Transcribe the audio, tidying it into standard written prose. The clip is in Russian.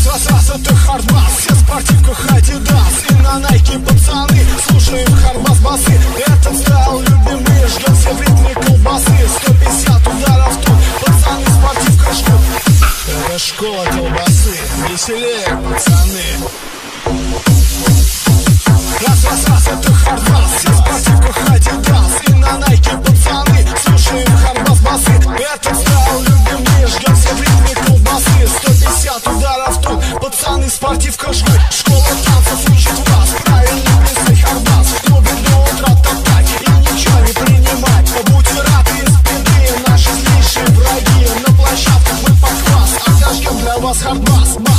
Раз, это хардбас, все в спортивках Адидас. И на Найке пацаны, слушаем хардбас басы. Этот стайл любимый, ждем все в ритме колбасы. 150 ударов тут, пацаны в спортивках ждут. Это школа колбасы, веселее, пацаны. Раз, это хардбас, все в спортивках Адидас. И на Найке пацаны, слушаем хардбас басы. Этот стайл любимый, ждем все в ритме колбасы. 150 ударов тут, пацаны в спортивках жгут. Школа танцев учит вас правильно плясать хардбас. В клубе до утра топтать и ничего не принимать. Будьте рады из беды, наши злейшие враги. На площадках мы под класс, отожгем для вас хардбас.